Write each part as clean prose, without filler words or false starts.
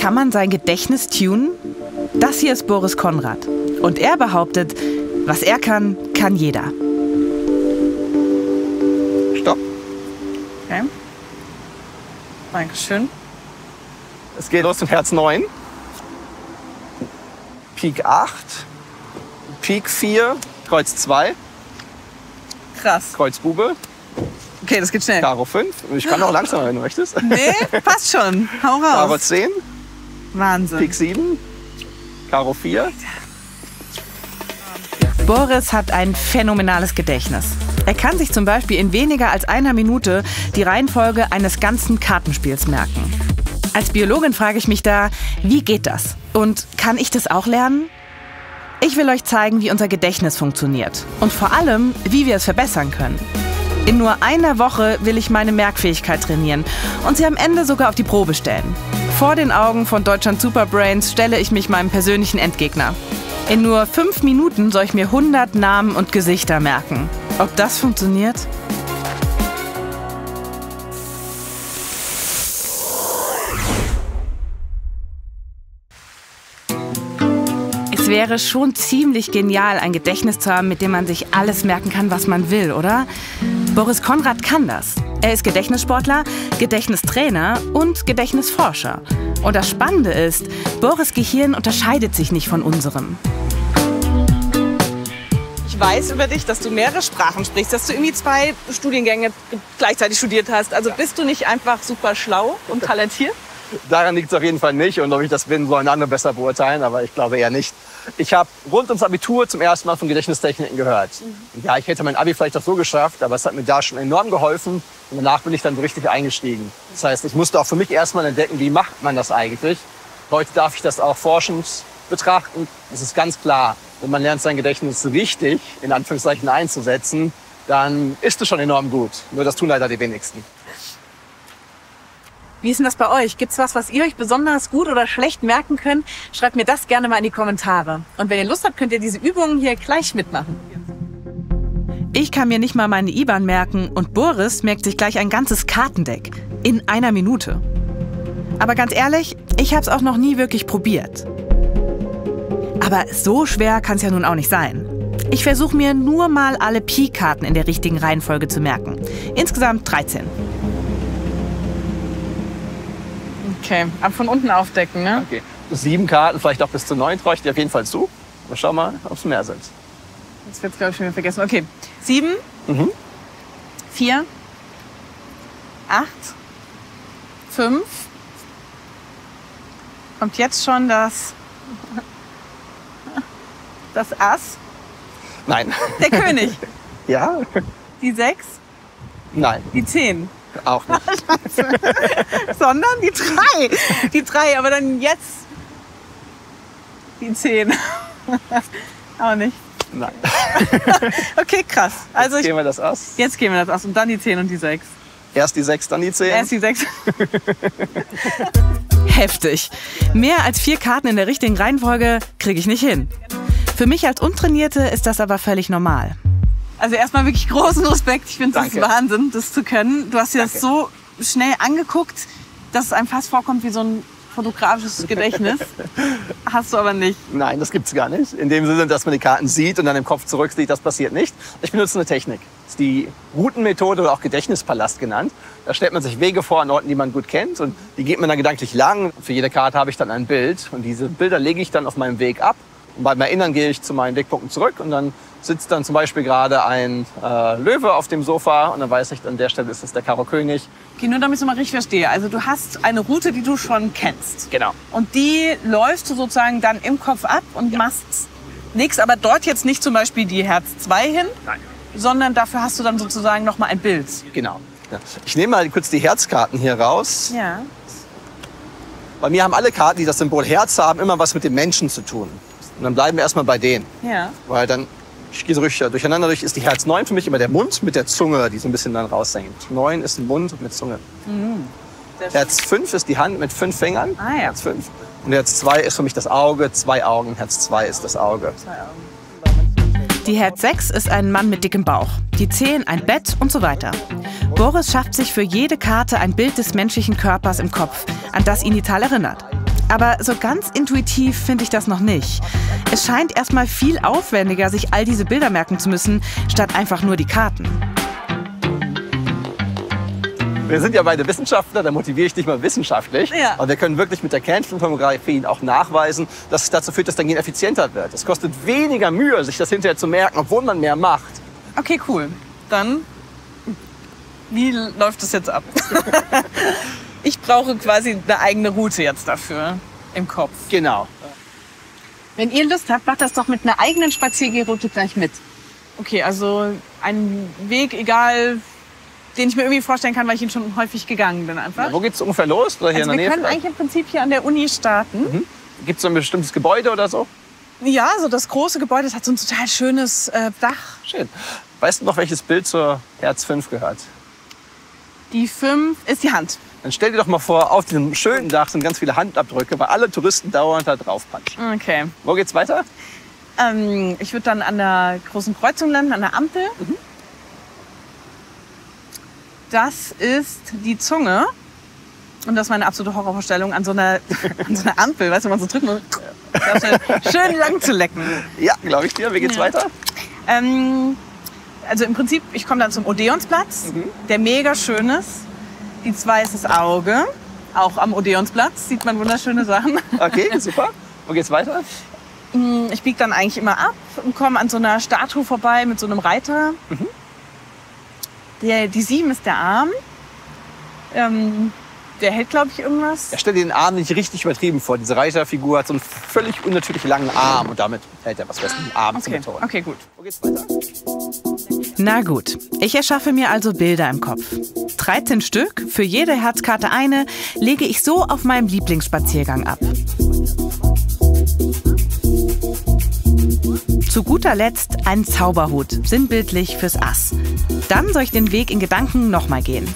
Kann man sein Gedächtnis tunen? Das hier ist Boris Conrad. Und er behauptet, was er kann, kann jeder. Stopp. Okay. Dankeschön. Es geht los zum Herz 9. Pik 8. Pik 4. Kreuz 2. Krass. Kreuz Bube. Okay, das geht schnell. Karo 5. Ich kann auch langsamer, wenn du möchtest. Nee, passt schon. Hau raus. Karo 10. Wahnsinn. Pik 7. Karo 4. Boris hat ein phänomenales Gedächtnis. Er kann sich zum Beispiel in weniger als einer Minute die Reihenfolge eines ganzen Kartenspiels merken. Als Biologin frage ich mich da, wie geht das? Und kann ich das auch lernen? Ich will euch zeigen, wie unser Gedächtnis funktioniert. Und vor allem, wie wir es verbessern können. In nur einer Woche will ich meine Merkfähigkeit trainieren und sie am Ende sogar auf die Probe stellen. Vor den Augen von Deutschland Superbrains stelle ich mich meinem persönlichen Endgegner. In nur 5 Minuten soll ich mir 100 Namen und Gesichter merken. Ob das funktioniert? Es wäre schon ziemlich genial, ein Gedächtnis zu haben, mit dem man sich alles merken kann, was man will, oder? Boris Conrad kann das. Er ist Gedächtnissportler, Gedächtnistrainer und Gedächtnisforscher. Und das Spannende ist, Boris' Gehirn unterscheidet sich nicht von unserem. Ich weiß über dich, dass du mehrere Sprachen sprichst, dass du irgendwie 2 Studiengänge gleichzeitig studiert hast. Also bist du nicht einfach super schlau und talentiert? Daran liegt es auf jeden Fall nicht. Und ob ich das bin, sollen andere besser beurteilen. Aber ich glaube eher nicht. Ich habe rund ums Abitur zum ersten Mal von Gedächtnistechniken gehört. Ja, ich hätte mein Abi vielleicht auch so geschafft, aber es hat mir da schon enorm geholfen. Und danach bin ich dann so richtig eingestiegen. Das heißt, ich musste auch für mich erst mal entdecken, wie macht man das eigentlich. Heute darf ich das auch forschend betrachten. Es ist ganz klar, wenn man lernt, sein Gedächtnis richtig, in Anführungszeichen, einzusetzen, dann ist es schon enorm gut. Nur das tun leider die wenigsten. Wie ist denn das bei euch? Gibt's was ihr euch besonders gut oder schlecht merken könnt? Schreibt mir das gerne mal in die Kommentare. Und wenn ihr Lust habt, könnt ihr diese Übungen hier gleich mitmachen. Ich kann mir nicht mal meine IBAN merken und Boris merkt sich gleich ein ganzes Kartendeck. In einer Minute. Aber ganz ehrlich, ich habe es auch noch nie wirklich probiert. Aber so schwer kann es ja nun auch nicht sein. Ich versuche mir nur mal alle Pi-Karten in der richtigen Reihenfolge zu merken. Insgesamt 13. Okay, ab von unten aufdecken, ne? Okay. 7 Karten, vielleicht auch bis zu 9 traue ich dir auf jeden Fall zu. Aber schau mal, ob es mehr sind. Das wird glaube ich schon wieder vergessen. Okay, 7, 4, 8, 5. Kommt jetzt schon das Ass. Nein. Der König. Ja? Die 6. Nein. Die 10. Auch nicht. Sondern die 3. Die 3, aber dann jetzt die 10. Auch nicht. Nein. Okay, krass. Also Jetzt gehen wir das Ass. Jetzt gehen wir das Ass und dann die 10 und die 6. Erst die 6, dann die 10. Erst die 6. Heftig. Mehr als 4 Karten in der richtigen Reihenfolge kriege ich nicht hin. Für mich als Untrainierte ist das aber völlig normal. Also erstmal wirklich großen Respekt. Ich finde das Wahnsinn, das zu können. Du hast dir das so schnell angeguckt, dass es einem fast vorkommt wie so ein fotografisches Gedächtnis. Hast du aber nicht. Nein, das gibt's gar nicht. In dem Sinne, dass man die Karten sieht und dann im Kopf zurücksieht, das passiert nicht. Ich benutze eine Technik. Das ist die Routenmethode oder auch Gedächtnispalast genannt. Da stellt man sich Wege vor an Orten, die man gut kennt. Und die geht man dann gedanklich lang. Für jede Karte habe ich dann ein Bild. Und diese Bilder lege ich dann auf meinem Weg ab. Und beim Erinnern gehe ich zu meinen Wegpunkten zurück. Und dann sitzt dann zum Beispiel gerade ein Löwe auf dem Sofa. Und dann weiß ich, an der Stelle ist es der Karo König. Okay, nur damit ich es mal richtig verstehe. Also du hast eine Route, die du schon kennst. Genau. Und die läufst du sozusagen dann im Kopf ab und machst nichts. Aber dort jetzt nicht zum Beispiel die Herz 2 hin. Nein. Sondern dafür hast du dann sozusagen noch mal ein Bild. Genau. Ja. Ich nehme mal kurz die Herzkarten hier raus. Ja. Bei mir haben alle Karten, die das Symbol Herz haben, immer was mit dem Menschen zu tun. Und dann bleiben wir erstmal bei denen. Ja. Weil dann, ich gehe so durcheinander durch, ist die Herz 9 für mich immer der Mund mit der Zunge, die so ein bisschen dann raushängt. 9 ist ein Mund mit Zunge. Herz 5 ist die Hand mit 5 Fingern. Ah, ja. Herz 5. Und Herz 2 ist für mich das Auge, 2 Augen. Herz 2 ist das Auge. 2 Augen. Die Herz 6 ist ein Mann mit dickem Bauch, die 10 ein Bett und so weiter. Boris schafft sich für jede Karte ein Bild des menschlichen Körpers im Kopf, an das ihn die Zahl erinnert. Aber so ganz intuitiv finde ich das noch nicht. Es scheint erstmal viel aufwendiger, sich all diese Bilder merken zu müssen, statt einfach nur die Karten. Wir sind ja beide Wissenschaftler, da motiviere ich dich mal wissenschaftlich. Ja. Und wir können wirklich mit der Kernspintomographie auch nachweisen, dass es dazu führt, dass dein Gehirn effizienter wird. Es kostet weniger Mühe, sich das hinterher zu merken, obwohl man mehr macht. Okay, cool. Dann, wie läuft das jetzt ab? Ich brauche quasi eine eigene Route jetzt dafür im Kopf. Genau. Wenn ihr Lust habt, macht das doch mit einer eigenen Spaziergehroute gleich mit. Okay, also ein Weg, egal, den ich mir irgendwie vorstellen kann, weil ich ihn schon häufig gegangen bin einfach. Ja, wo geht's ungefähr los? Oder hier Also in der wir Nähe? können eigentlich im Prinzip hier an der Uni starten. Gibt es so ein bestimmtes Gebäude oder so? Ja, so das große Gebäude, das hat so ein total schönes Dach. Schön. Weißt du noch, welches Bild zur Herz 5 gehört? Die 5 ist die Hand. Dann stell dir doch mal vor, auf diesem schönen Dach sind ganz viele Handabdrücke, weil alle Touristen dauernd da drauf punchen. Okay. Wo geht's weiter? Ich würde dann an der großen Kreuzung landen, an der Ampel. Das ist die Zunge. Und das ist meine absolute Horrorvorstellung, an so einer Ampel, weißt du, wenn man so drücken muss, schön lang zu lecken. Ja, glaube ich dir. Wie geht's weiter? Also im Prinzip, ich komme dann zum Odeonsplatz, der mega schön ist. Die 2 ist das Auge. Auch am Odeonsplatz sieht man wunderschöne Sachen. Okay, super. Wo geht's weiter? Ich biege dann eigentlich immer ab und komme an so einer Statue vorbei mit so einem Reiter. Die 7 ist der Arm. Der hält, glaube ich, irgendwas. Ja, stell dir den Arm nicht richtig übertrieben vor. Diese Reiterfigur hat so einen völlig unnatürlich langen Arm und damit hält er was fest mit dem Arm zu betonen. Okay, gut. Wo geht's weiter? Na gut, ich erschaffe mir also Bilder im Kopf. 13 Stück, für jede Herzkarte eine, lege ich so auf meinem Lieblingsspaziergang ab. Zu guter Letzt ein Zauberhut, sinnbildlich fürs Ass. Dann soll ich den Weg in Gedanken nochmal gehen.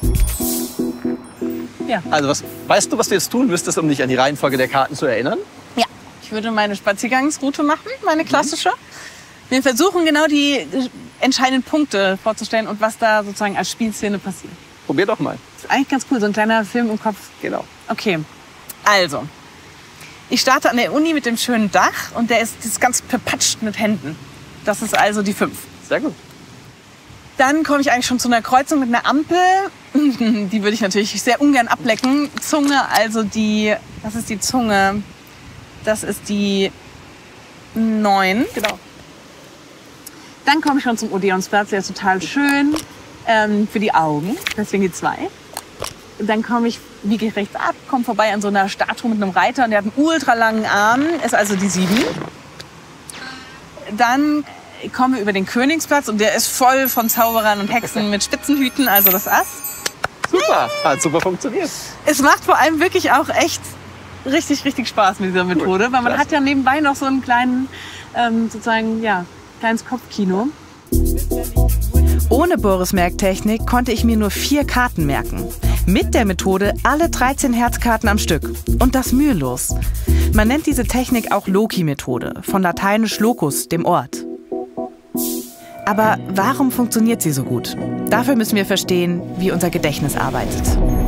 Ja. Also weißt du, was du jetzt tun müsstest, um dich an die Reihenfolge der Karten zu erinnern? Ja. Ich würde meine Spaziergangsroute machen, meine klassische. Wir versuchen genau die entscheidenden Punkte vorzustellen und was da sozusagen als Spielszene passiert. Probier doch mal. Das ist eigentlich ganz cool, so ein kleiner Film im Kopf. Genau. Okay, also. Ich starte an der Uni mit dem schönen Dach und der ist ganz bepatscht mit Händen. Das ist also die 5. Sehr gut. Dann komme ich eigentlich schon zu einer Kreuzung mit einer Ampel. Die würde ich natürlich sehr ungern ablecken. Zunge, also das ist die Zunge. Das ist die 9. Genau. Dann komme ich schon zum Odeonsplatz, der ist total schön für die Augen, deswegen die 2. Dann biege ich rechts ab, komme vorbei an so einer Statue mit einem Reiter und der hat einen ultralangen Arm, ist also die 7. Dann komme ich über den Königsplatz und der ist voll von Zauberern und Hexen mit Spitzenhüten, also das Ass. Super, hat super funktioniert. Es macht vor allem wirklich auch echt richtig, richtig Spaß mit dieser Methode, weil man klasse. hat ja nebenbei noch so einen kleinen, sozusagen, ja, kleines Kopfkino. Ohne Boris-Merktechnik konnte ich mir nur 4 Karten merken. Mit der Methode alle 13 Herzkarten am Stück. Und das mühelos. Man nennt diese Technik auch Loci-Methode, von lateinisch locus, dem Ort. Aber warum funktioniert sie so gut? Dafür müssen wir verstehen, wie unser Gedächtnis arbeitet.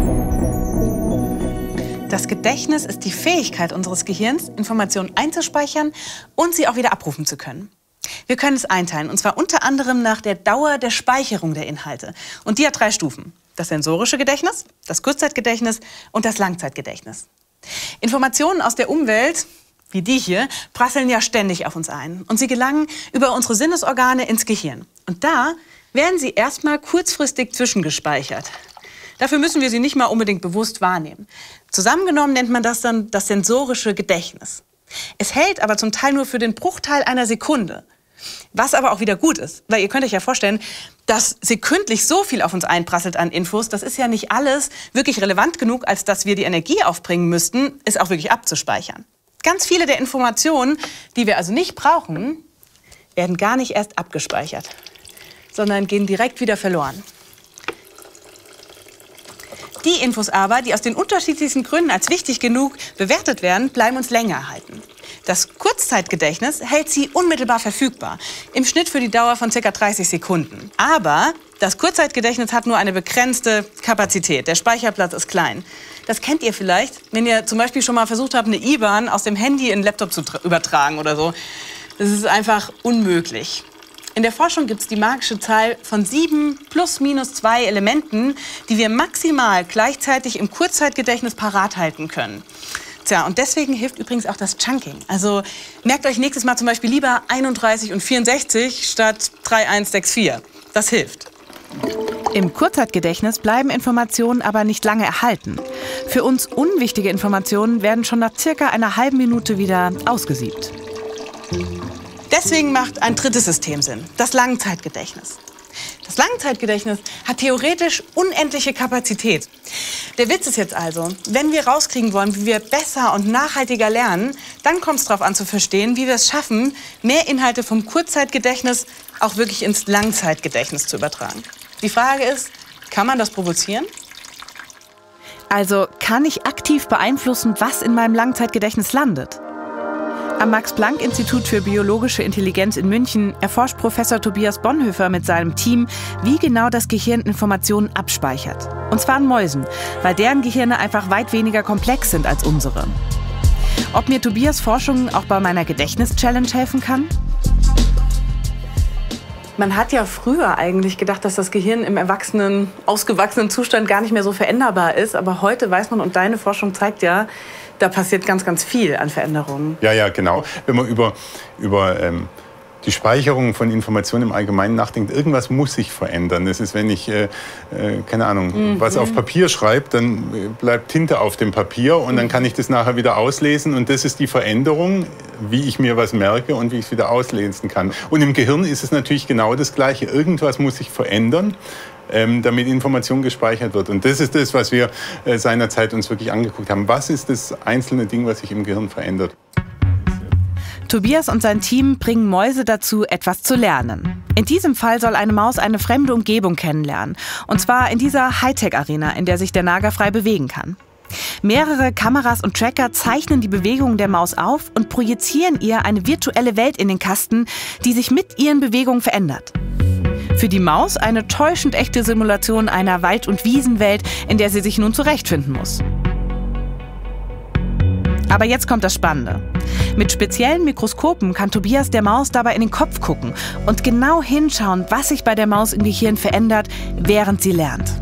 Das Gedächtnis ist die Fähigkeit unseres Gehirns, Informationen einzuspeichern und sie auch wieder abrufen zu können. Wir können es einteilen, und zwar unter anderem nach der Dauer der Speicherung der Inhalte. Und die hat 3 Stufen. Das sensorische Gedächtnis, das Kurzzeitgedächtnis und das Langzeitgedächtnis. Informationen aus der Umwelt, wie die hier, prasseln ja ständig auf uns ein. Und sie gelangen über unsere Sinnesorgane ins Gehirn. Und da werden sie erstmal kurzfristig zwischengespeichert. Dafür müssen wir sie nicht mal unbedingt bewusst wahrnehmen. Zusammengenommen nennt man das dann das sensorische Gedächtnis. Es hält aber zum Teil nur für den Bruchteil einer Sekunde. Was aber auch wieder gut ist, weil ihr könnt euch ja vorstellen, dass sekündlich so viel auf uns einprasselt an Infos, das ist ja nicht alles wirklich relevant genug, als dass wir die Energie aufbringen müssten, es auch wirklich abzuspeichern. Ganz viele der Informationen, die wir also nicht brauchen, werden gar nicht erst abgespeichert, sondern gehen direkt wieder verloren. Die Infos aber, die aus den unterschiedlichsten Gründen als wichtig genug bewertet werden, bleiben uns länger erhalten. Das Kurzzeitgedächtnis hält sie unmittelbar verfügbar, im Schnitt für die Dauer von ca. 30 Sekunden. Aber Das Kurzzeitgedächtnis hat nur eine begrenzte Kapazität. Der Speicherplatz ist klein. Das kennt ihr vielleicht, wenn ihr zum Beispiel schon mal versucht habt, eine IBAN aus dem Handy in den Laptop zu übertragen oder so. Das ist einfach unmöglich. In der Forschung gibt es die magische Zahl von 7 plus minus 2 Elementen, die wir maximal gleichzeitig im Kurzzeitgedächtnis parat halten können. Tja, und deswegen hilft übrigens auch das Chunking. Also merkt euch nächstes Mal zum Beispiel lieber 31 und 64 statt 3164. Das hilft. Im Kurzzeitgedächtnis bleiben Informationen aber nicht lange erhalten. Für uns unwichtige Informationen werden schon nach circa einer halben Minute wieder ausgesiebt. Deswegen macht ein drittes System Sinn, das Langzeitgedächtnis. Das Langzeitgedächtnis hat theoretisch unendliche Kapazität. Der Witz ist jetzt also, wenn wir rauskriegen wollen, wie wir besser und nachhaltiger lernen, dann kommt es darauf an zu verstehen, wie wir es schaffen, mehr Inhalte vom Kurzzeitgedächtnis auch wirklich ins Langzeitgedächtnis zu übertragen. Die Frage ist, kann man das provozieren? Also kann ich aktiv beeinflussen, was in meinem Langzeitgedächtnis landet? Am Max-Planck-Institut für biologische Intelligenz in München erforscht Professor Tobias Bonhoeffer mit seinem Team, wie genau das Gehirn Informationen abspeichert. Und zwar an Mäusen, weil deren Gehirne einfach weit weniger komplex sind als unsere. Ob mir Tobias Forschung auch bei meiner Gedächtnis-Challenge helfen kann? Man hat ja früher eigentlich gedacht, dass das Gehirn im ausgewachsenen Zustand gar nicht mehr so veränderbar ist. Aber heute weiß man, und deine Forschung zeigt ja, da passiert ganz, ganz viel an Veränderungen. Ja, genau. Wenn man über die Speicherung von Informationen im Allgemeinen nachdenkt, irgendwas muss sich verändern. Das ist, wenn ich, keine Ahnung, was auf Papier schreibe, dann bleibt Tinte auf dem Papier und dann kann ich das nachher wieder auslesen. Und das ist die Veränderung, wie ich mir was merke und wie ich es wieder auslesen kann. Und im Gehirn ist es natürlich genau das Gleiche. Irgendwas muss sich verändern, damit Information gespeichert wird. Und das ist das, was wir seinerzeit uns wirklich angeguckt haben. Was ist das einzelne Ding, was sich im Gehirn verändert? Tobias und sein Team bringen Mäuse dazu, etwas zu lernen. In diesem Fall soll eine Maus eine fremde Umgebung kennenlernen. Und zwar in dieser Hightech-Arena, in der sich der Nager frei bewegen kann. Mehrere Kameras und Tracker zeichnen die Bewegungen der Maus auf und projizieren ihr eine virtuelle Welt in den Kasten, die sich mit ihren Bewegungen verändert. Für die Maus eine täuschend echte Simulation einer Wald- und Wiesenwelt, in der sie sich nun zurechtfinden muss. Aber jetzt kommt das Spannende. Mit speziellen Mikroskopen kann Tobias der Maus dabei in den Kopf gucken und genau hinschauen, was sich bei der Maus im Gehirn verändert, während sie lernt.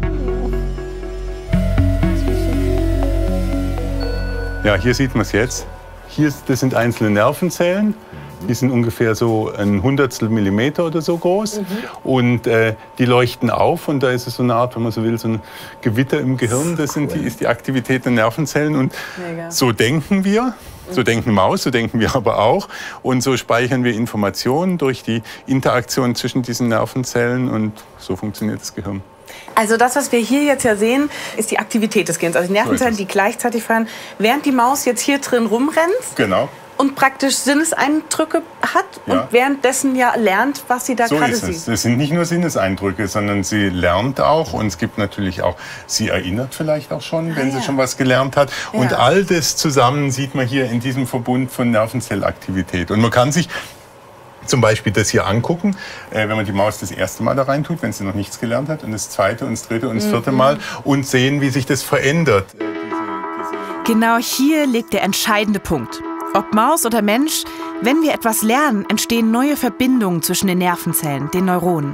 Ja, hier sieht man es jetzt. Das sind einzelne Nervenzellen. Die sind ungefähr so ein Hundertstel Millimeter oder so groß. Und die leuchten auf und da ist es so eine Art, wenn man so will, so ein Gewitter im Gehirn. Das ist die Aktivität der Nervenzellen und so denken wir. So denken Maus, so denken wir aber auch. Und so speichern wir Informationen durch die Interaktion zwischen diesen Nervenzellen und so funktioniert das Gehirn. Also das, was wir hier jetzt ja sehen, ist die Aktivität des Gehirns. Also die Nervenzellen, die gleichzeitig fahren, während die Maus jetzt hier drin rumrennt. Genau. Und praktisch Sinneseindrücke hat und währenddessen ja lernt, was sie da gerade sieht. Es sind nicht nur Sinneseindrücke, sondern sie lernt auch und es gibt natürlich auch, sie erinnert vielleicht auch schon, wenn sie schon was gelernt hat. Ja. Und all das zusammen sieht man hier in diesem Verbund von Nervenzellaktivität. Und man kann sich zum Beispiel das hier angucken, wenn man die Maus das erste Mal da rein tut, wenn sie noch nichts gelernt hat, und das zweite und das dritte und das vierte Mal und sehen, wie sich das verändert. Genau hier liegt der entscheidende Punkt. Ob Maus oder Mensch, wenn wir etwas lernen, entstehen neue Verbindungen zwischen den Nervenzellen, den Neuronen.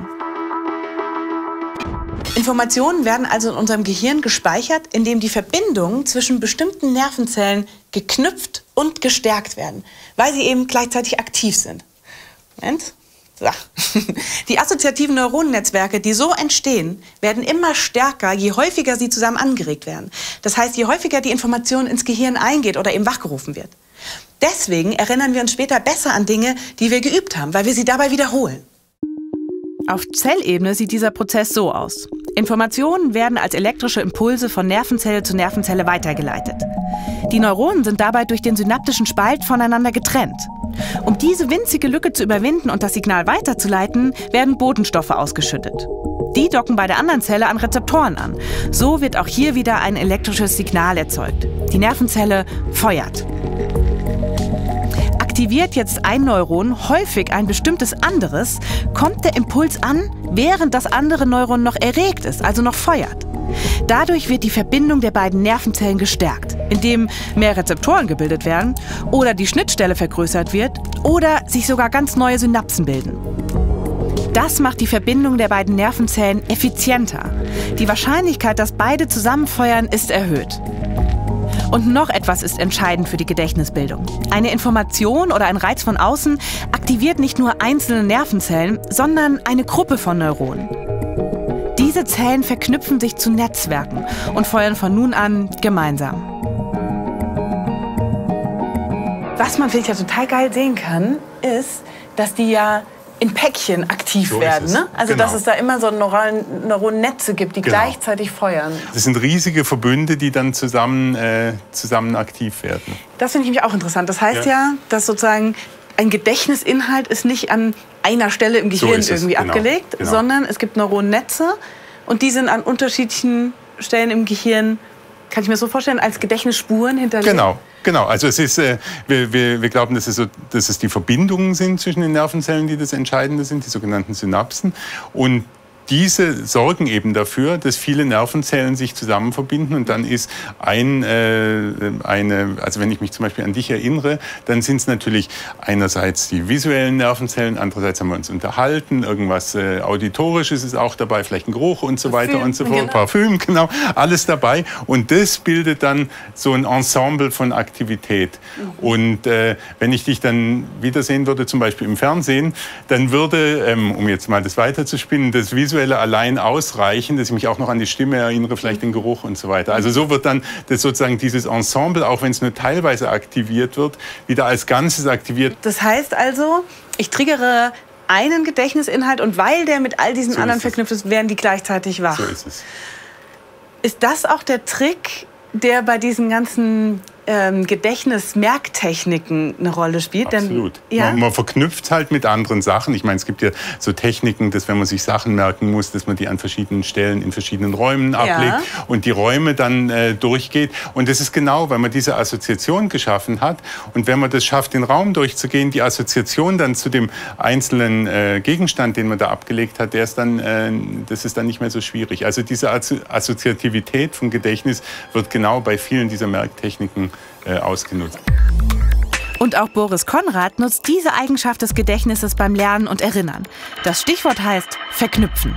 Informationen werden also in unserem Gehirn gespeichert, indem die Verbindungen zwischen bestimmten Nervenzellen geknüpft und gestärkt werden, weil sie eben gleichzeitig aktiv sind. Moment. So. Die assoziativen Neuronennetzwerke, die so entstehen, werden immer stärker, je häufiger sie zusammen angeregt werden. Das heißt, je häufiger die Information ins Gehirn eingeht oder eben wachgerufen wird. Deswegen erinnern wir uns später besser an Dinge, die wir geübt haben, weil wir sie dabei wiederholen. Auf Zellebene sieht dieser Prozess so aus. Informationen werden als elektrische Impulse von Nervenzelle zu Nervenzelle weitergeleitet. Die Neuronen sind dabei durch den synaptischen Spalt voneinander getrennt. Um diese winzige Lücke zu überwinden und das Signal weiterzuleiten, werden Botenstoffe ausgeschüttet. Die docken bei der anderen Zelle an Rezeptoren an. So wird auch hier wieder ein elektrisches Signal erzeugt. Die Nervenzelle feuert. Aktiviert jetzt ein Neuron häufig ein bestimmtes anderes, kommt der Impuls an, während das andere Neuron noch erregt ist, also noch feuert. Dadurch wird die Verbindung der beiden Nervenzellen gestärkt, indem mehr Rezeptoren gebildet werden oder die Schnittstelle vergrößert wird oder sich sogar ganz neue Synapsen bilden. Das macht die Verbindung der beiden Nervenzellen effizienter. Die Wahrscheinlichkeit, dass beide zusammenfeuern, ist erhöht. Und noch etwas ist entscheidend für die Gedächtnisbildung. Eine Information oder ein Reiz von außen aktiviert nicht nur einzelne Nervenzellen, sondern eine Gruppe von Neuronen. Diese Zellen verknüpfen sich zu Netzwerken und feuern von nun an gemeinsam. Was man, finde ich, ja total geil sehen kann, ist, dass die ja in Päckchen aktiv werden. Ne? Also dass es da immer so Neuronennetze gibt, die gleichzeitig feuern. Das sind riesige Verbünde, die dann zusammen aktiv werden. Das finde ich nämlich auch interessant. Das heißt ja, dass sozusagen ein Gedächtnisinhalt ist nicht an einer Stelle im Gehirn irgendwie abgelegt, sondern es gibt Neuronennetze und die sind an unterschiedlichen Stellen im Gehirn, kann ich mir so vorstellen, als Gedächtnisspuren hinterlegt. Genau. Also es ist, wir glauben, dass es die Verbindungen sind zwischen den Nervenzellen, die das Entscheidende sind, die sogenannten Synapsen. Und diese sorgen eben dafür, dass viele Nervenzellen sich zusammen verbinden und dann ist also wenn ich mich zum Beispiel an dich erinnere, dann sind es natürlich einerseits die visuellen Nervenzellen, andererseits haben wir uns unterhalten, irgendwas Auditorisches ist auch dabei, vielleicht ein Geruch und so weiter und so fort, Parfüm, alles dabei und das bildet dann so ein Ensemble von Aktivität. Und wenn ich dich dann wiedersehen würde, zum Beispiel im Fernsehen, dann würde, um jetzt mal das weiterzuspinnen, das visuelle allein ausreichen, dass ich mich auch noch an die Stimme erinnere, vielleicht den Geruch und so weiter. Also so wird dann das sozusagen dieses Ensemble, auch wenn es nur teilweise aktiviert wird, wieder als Ganzes aktiviert. Das heißt also, ich triggere einen Gedächtnisinhalt und weil der mit all diesen anderen verknüpft ist, werden die gleichzeitig wach. So ist es. Ist das auch der Trick, der bei diesen ganzen Gedächtnismerktechniken eine Rolle spielt? Absolut. Man verknüpft es halt mit anderen Sachen. Ich meine, es gibt ja so Techniken, dass wenn man sich Sachen merken muss, dass man die an verschiedenen Stellen in verschiedenen Räumen ablegt und die Räume dann durchgeht. Und das ist genau, weil man diese Assoziation geschaffen hat. Und wenn man das schafft, den Raum durchzugehen, die Assoziation dann zu dem einzelnen Gegenstand, den man da abgelegt hat, das ist dann nicht mehr so schwierig. Also diese Assoziativität vom Gedächtnis wird genau bei vielen dieser Merktechniken ausgenutzt. Und auch Boris Konrad nutzt diese Eigenschaft des Gedächtnisses beim Lernen und Erinnern. Das Stichwort heißt verknüpfen.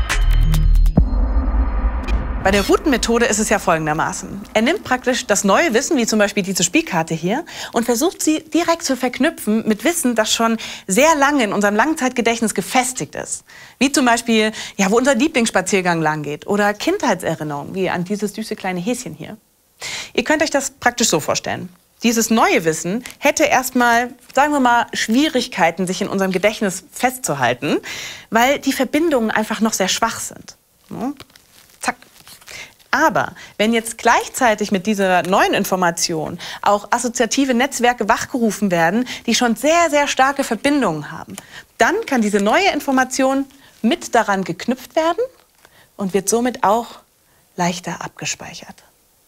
Bei der Routenmethode ist es ja folgendermaßen. Er nimmt praktisch das neue Wissen, wie zum Beispiel diese Spielkarte hier, und versucht sie direkt zu verknüpfen mit Wissen, das schon sehr lange in unserem Langzeitgedächtnis gefestigt ist. Wie zum Beispiel, ja, wo unser Lieblingsspaziergang lang geht oder Kindheitserinnerungen, wie an dieses süße kleine Häschen hier. Ihr könnt euch das praktisch so vorstellen. Dieses neue Wissen hätte erstmal, sagen wir mal, Schwierigkeiten, sich in unserem Gedächtnis festzuhalten, weil die Verbindungen einfach noch sehr schwach sind. Zack. Aber wenn jetzt gleichzeitig mit dieser neuen Information auch assoziative Netzwerke wachgerufen werden, die schon sehr, sehr starke Verbindungen haben, dann kann diese neue Information mit daran geknüpft werden und wird somit auch leichter abgespeichert.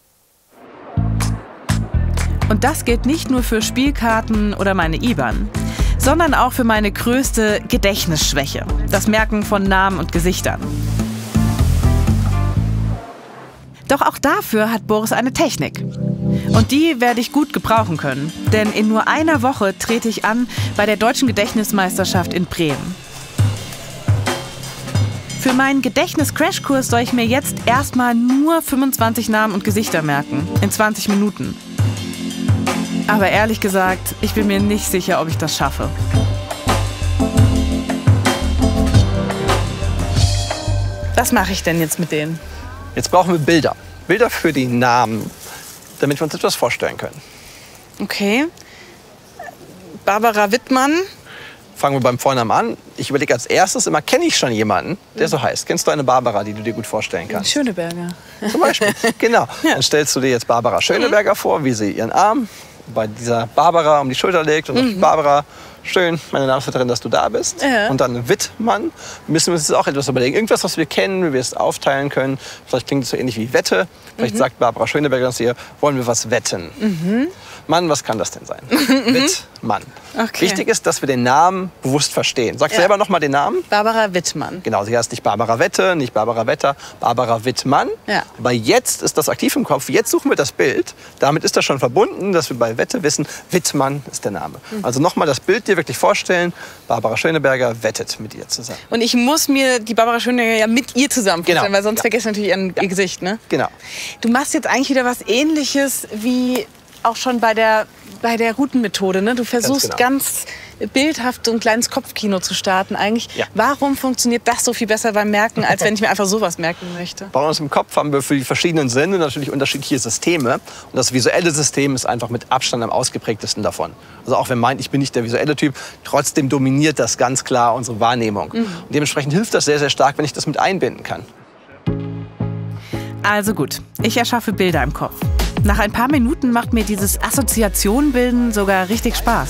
Und das gilt nicht nur für Spielkarten oder meine IBAN, sondern auch für meine größte Gedächtnisschwäche, das Merken von Namen und Gesichtern. Doch auch dafür hat Boris eine Technik. Und die werde ich gut gebrauchen können, denn in nur einer Woche trete ich an bei der Deutschen Gedächtnismeisterschaft in Bremen. Für meinen Gedächtnis-Crashkurs soll ich mir jetzt erstmal nur 25 Namen und Gesichter merken, in 20 Minuten. Aber ehrlich gesagt, ich bin mir nicht sicher, ob ich das schaffe. Was mache ich denn jetzt mit denen? Jetzt brauchen wir Bilder. Bilder für die Namen, damit wir uns etwas vorstellen können. Okay. Barbara Wittmann. Fangen wir beim Vornamen an. Ich überlege als erstes immer, kenne ich schon jemanden, der so heißt? Kennst du eine Barbara, die du dir gut vorstellen kannst? Schöneberger. Zum Beispiel, genau. Dann stellst du dir jetzt Barbara Schöneberger vor, wie sie ihren Arm bei dieser Barbara um die Schulter legt und sagt, Barbara schön, meine Namensvetterin, dass du da bist. Ja. Und dann Wittmann. Müssen wir uns jetzt auch etwas überlegen. Irgendwas, was wir kennen, wie wir es aufteilen können. Vielleicht klingt es so ähnlich wie Wette. Vielleicht sagt Barbara Schöneberger das hier, wollen wir was wetten. Mann, was kann das denn sein? Wittmann. Okay. Wichtig ist, dass wir den Namen bewusst verstehen. Sag selber noch mal den Namen. Barbara Wittmann. Genau, sie heißt nicht Barbara Wette, nicht Barbara Wetter, Barbara Wittmann. Ja. Aber jetzt ist das aktiv im Kopf. Jetzt suchen wir das Bild. Damit ist das schon verbunden, dass wir bei Wette wissen, Wittmann ist der Name. Also noch mal das Bild dir wirklich vorstellen. Barbara Schöneberger wettet mit ihr zusammen. Und ich muss mir die Barbara Schöneberger ja mit ihr zusammen vorstellen, Genau. weil sonst vergesse ich natürlich ihr Gesicht. Ne? Genau. Du machst jetzt eigentlich wieder was Ähnliches wie auch schon bei der Routenmethode. Ne? Du versuchst ganz bildhaft so ein kleines Kopfkino zu starten. Eigentlich, warum funktioniert das so viel besser beim Merken, als wenn ich mir einfach sowas merken möchte? Bei uns im Kopf haben wir für die verschiedenen Sinne natürlich unterschiedliche Systeme. Und das visuelle System ist einfach mit Abstand am ausgeprägtesten davon. Also auch wenn meint, ich bin nicht der visuelle Typ, trotzdem dominiert das ganz klar unsere Wahrnehmung. Und dementsprechend hilft das sehr, sehr stark, wenn ich das mit einbinden kann. Also gut, ich erschaffe Bilder im Kopf. Nach ein paar Minuten macht mir dieses Assoziationbilden sogar richtig Spaß.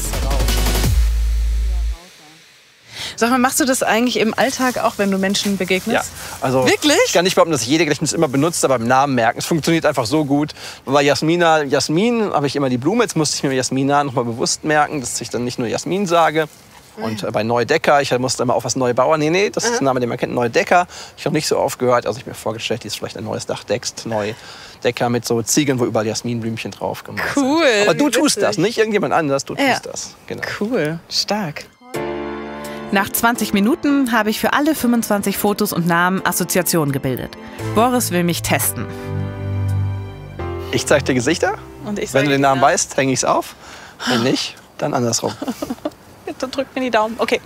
Sag mal, machst du das eigentlich im Alltag auch, wenn du Menschen begegnest? Ja, also wirklich? Ich kann nicht behaupten, dass jede Gedächtnis immer benutzt, aber beim Namen merken. Es funktioniert einfach so gut. Bei Jasmin habe ich immer die Blume. Jetzt musste ich mir Jasmina noch mal bewusst merken, dass ich dann nicht nur Jasmin sage. Und bei Neudecker, ich musste immer auf was Neubauer. Nee, das ist ein Name, den man kennt, Neudecker. Ich habe nicht so oft gehört, also ich mir vorgestellt, die ist vielleicht ein neues Dach deckst, Neudecker mit so Ziegeln, wo überall Jasminblümchen drauf gemacht sind. Cool. Aber du tust das, nicht irgendjemand anders, du tust das. Genau. Cool, stark. Nach 20 Minuten habe ich für alle 25 Fotos und Namen Assoziationen gebildet. Boris will mich testen. Ich zeige dir Gesichter. Und ich Wenn du den Namen Namen. weißt, hänge ich es auf. Wenn nicht, dann andersrum. Bitte drück mir die Daumen. Okay.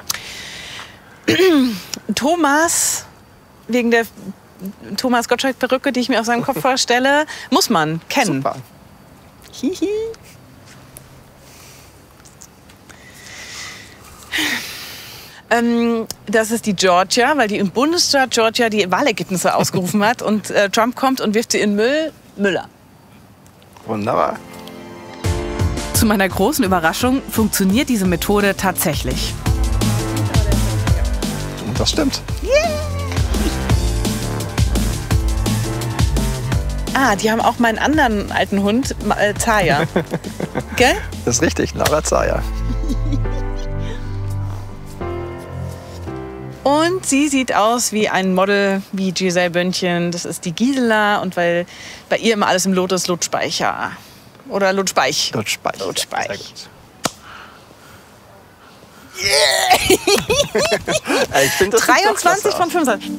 Thomas, wegen der Thomas Gottschalk-Perücke, die ich mir auf seinem Kopf vorstelle, muss man kennen. Super. Hihi. Das ist die Georgia, weil die im Bundesstaat Georgia die Wahlergebnisse ausgerufen hat. Und Trump kommt und wirft sie in Müll. Müller. Wunderbar. Zu meiner großen Überraschung funktioniert diese Methode tatsächlich. Das stimmt. Ah, die haben auch meinen anderen alten Hund, Zaya. Gell? Das ist richtig, Laura Zaya. Und sie sieht aus wie ein Model, wie Giselle Bündchen. Das ist die Gisela. Und weil bei ihr immer alles im Lot ist, Lutspeicher. Oder Lutspeich. Lutschbeich. Lutschbeich. Sehr gut. Ich find, das 23 von 25.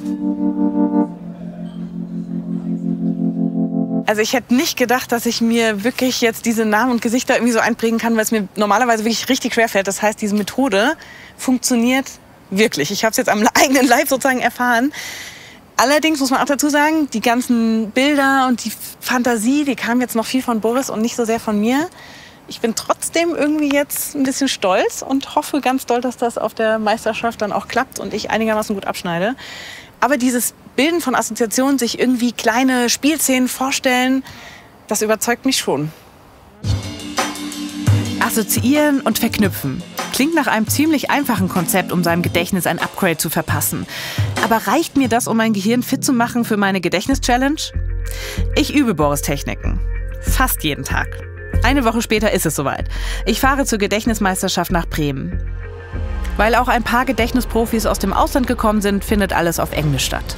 Also ich hätte nicht gedacht, dass ich mir wirklich jetzt diese Namen und Gesichter irgendwie so einprägen kann, weil es mir normalerweise wirklich richtig schwer fällt. Das heißt, diese Methode funktioniert wirklich. Ich habe es jetzt am eigenen Leib sozusagen erfahren. Allerdings muss man auch dazu sagen, die ganzen Bilder und die Fantasie, die kam jetzt noch viel von Boris und nicht so sehr von mir. Ich bin trotzdem irgendwie jetzt ein bisschen stolz und hoffe ganz doll, dass das auf der Meisterschaft dann auch klappt und ich einigermaßen gut abschneide. Aber dieses Bilden von Assoziationen, sich irgendwie kleine Spielszenen vorstellen, das überzeugt mich schon. Assoziieren und verknüpfen. Klingt nach einem ziemlich einfachen Konzept, um seinem Gedächtnis ein Upgrade zu verpassen. Aber reicht mir das, um mein Gehirn fit zu machen für meine Gedächtnis-Challenge? Ich übe Boris-Techniken. Fast jeden Tag. Eine Woche später ist es soweit. Ich fahre zur Gedächtnismeisterschaft nach Bremen. Weil auch ein paar Gedächtnisprofis aus dem Ausland gekommen sind, findet alles auf Englisch statt.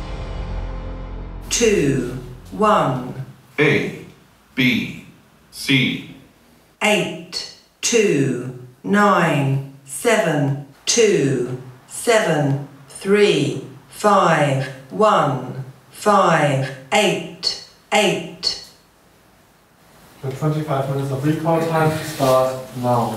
2, 1, A, B, C, 8, 2, 9, 7, 2, 7, 3, 5, 1, 5, 8, 8. The 25 minutes of recall time start now.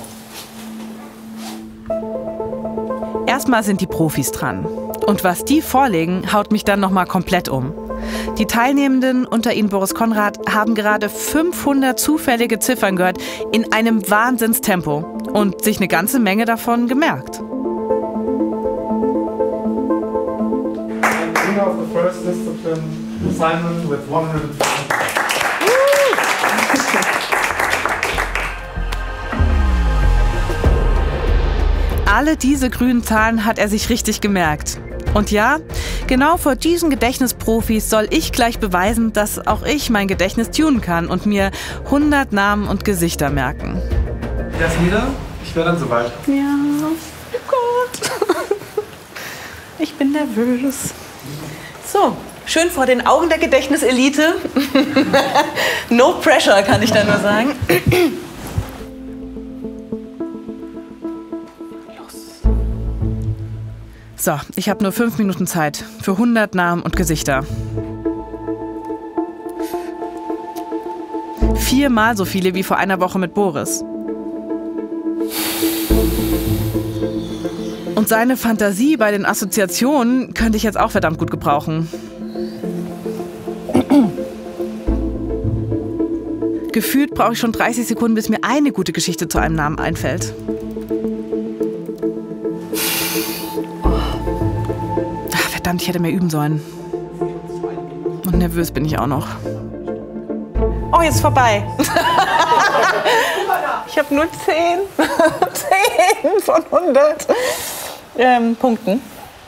Erstmal sind die Profis dran. Und was die vorlegen, haut mich dann nochmal komplett um. Die Teilnehmenden, unter ihnen Boris Konrad, haben gerade 500 zufällige Ziffern gehört in einem Wahnsinnstempo und sich eine ganze Menge davon gemerkt. Winner of the first discipline, Simon with 150. Alle diese grünen Zahlen hat er sich richtig gemerkt. Und ja, genau vor diesen Gedächtnisprofis soll ich gleich beweisen, dass auch ich mein Gedächtnis tunen kann und mir 100 Namen und Gesichter merken. Jasmina, ich wäre dann soweit. Ja, oh Gott. Ich bin nervös. So, schön vor den Augen der Gedächtniselite. No pressure, kann ich da nur sagen. So, ich habe nur 5 Minuten Zeit für 100 Namen und Gesichter. 4-mal so viele wie vor einer Woche mit Boris. Und seine Fantasie bei den Assoziationen könnte ich jetzt auch verdammt gut gebrauchen. Gefühlt brauche ich schon 30 Sekunden, bis mir eine gute Geschichte zu einem Namen einfällt. Ach, verdammt, ich hätte mehr üben sollen. Und nervös bin ich auch noch. Oh, jetzt vorbei. Ich habe nur 10. 10 von 100 Punkten.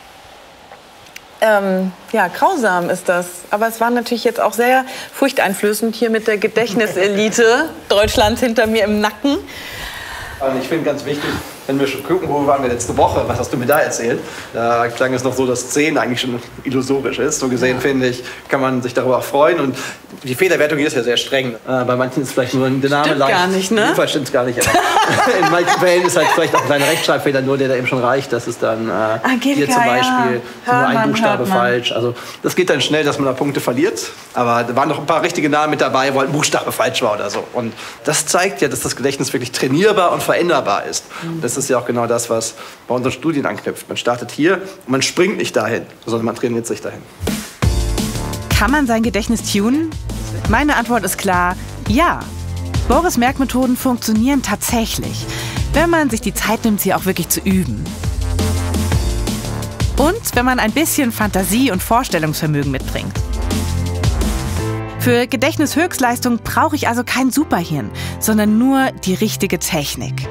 Ja, grausam ist das. Aber es war natürlich jetzt auch sehr furchteinflößend hier mit der Gedächtniselite Deutschlands hinter mir im Nacken. Also ich finde ganz wichtig, wenn wir schon gucken, wo waren wir letzte Woche, was hast du mir da erzählt? Da klang es noch so, dass 10 eigentlich schon illusorisch ist. So gesehen, finde ich, kann man sich darüber auch freuen. Und die Fehlerwertung hier ist ja sehr streng. Bei manchen ist vielleicht nur der Name Stimmt leicht. gar nicht, ne? In jedem Fall stimmt es gar nicht. In manchen Fällen ist halt vielleicht auch ein kleiner Rechtschreibfehler, nur der da eben schon reicht. Das ist dann hier zum Beispiel nur ein Buchstabe falsch. Also das geht dann schnell, dass man da Punkte verliert. Aber da waren noch ein paar richtige Namen mit dabei, wo ein Buchstabe falsch war oder so. Und das zeigt ja, dass das Gedächtnis wirklich trainierbar und veränderbar ist. Das ist ja auch genau das, was bei unseren Studien anknüpft. Man startet hier und man springt nicht dahin, sondern man trainiert sich dahin. Kann man sein Gedächtnis tunen? Meine Antwort ist klar, ja. Boris' Merkmethoden funktionieren tatsächlich, wenn man sich die Zeit nimmt, sie auch wirklich zu üben. Und wenn man ein bisschen Fantasie und Vorstellungsvermögen mitbringt. Für Gedächtnishöchstleistung brauche ich also kein Superhirn, sondern nur die richtige Technik.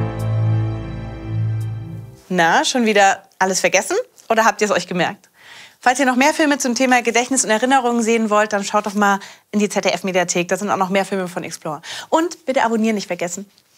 Na, schon wieder alles vergessen? Oder habt ihr es euch gemerkt? Falls ihr noch mehr Filme zum Thema Gedächtnis und Erinnerungen sehen wollt, dann schaut doch mal in die ZDF-Mediathek. Da sind auch noch mehr Filme von Explore. Und bitte abonnieren nicht vergessen.